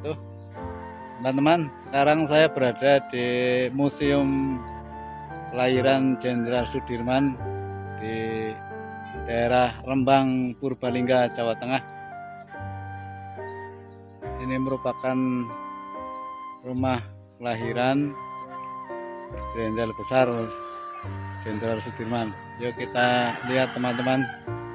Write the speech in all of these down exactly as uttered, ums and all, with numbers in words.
wabarakatuh. Teman-teman, sekarang saya berada di Museum Kelahiran Jenderal Sudirman di daerah Rembang, Purbalingga, Jawa Tengah. Ini merupakan rumah kelahiran Jenderal besar Jenderal Sudirman. Yuk kita lihat teman-teman.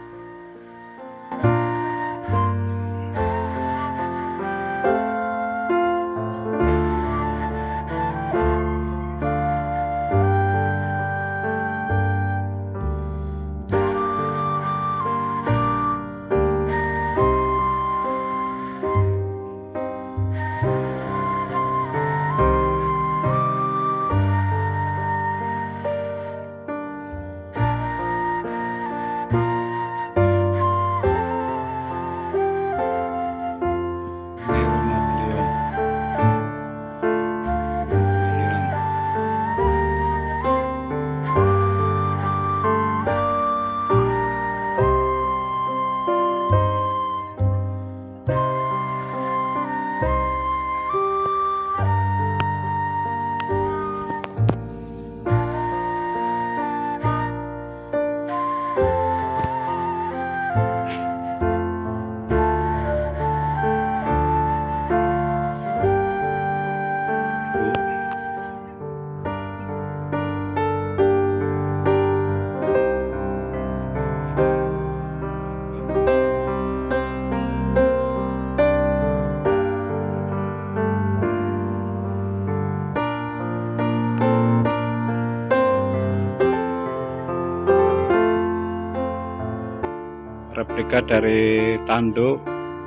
Replika dari tanduk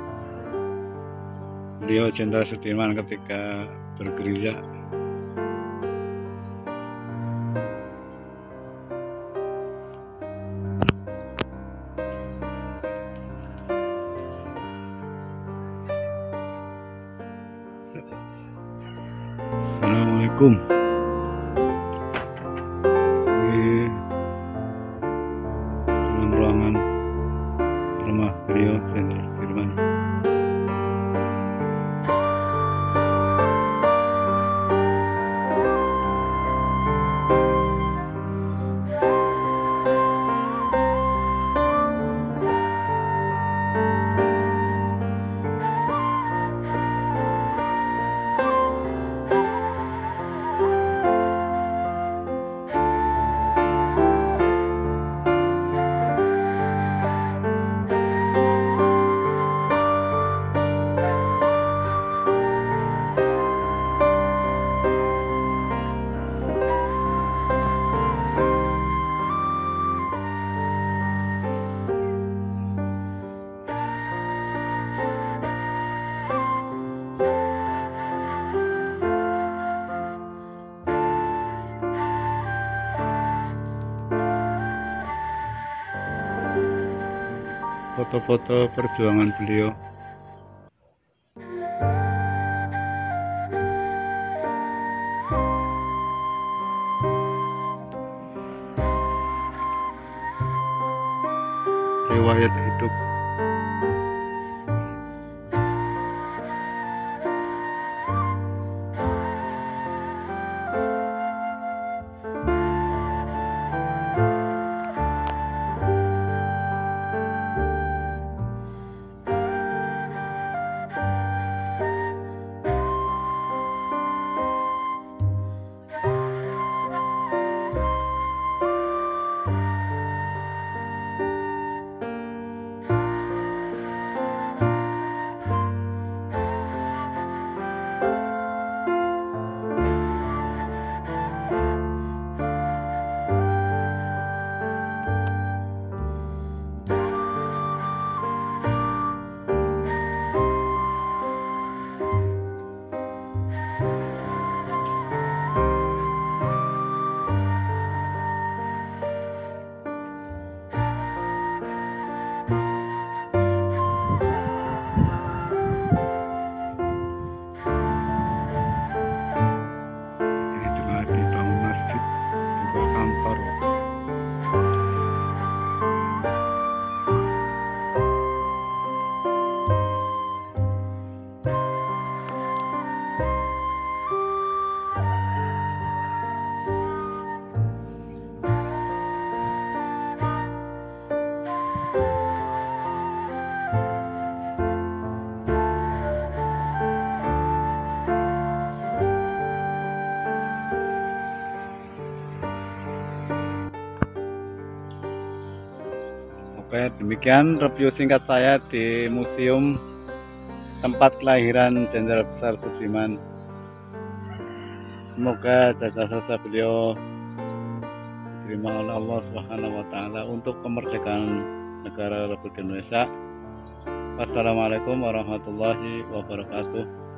beliau Jenderal Sudirman ketika bergerilya. Assalamualaikum. Ini dalam ruangan rumah beliau Jenderal Sudirman. Foto-foto perjuangan beliau. Riwayat hidup. Oke, demikian review singkat saya di museum tempat kelahiran Jenderal Besar Sudirman. Semoga jasa-jasa beliau diterima oleh Allah Subhanahu wa taala untuk kemerdekaan negara Republik Indonesia. Wassalamualaikum warahmatullahi wabarakatuh.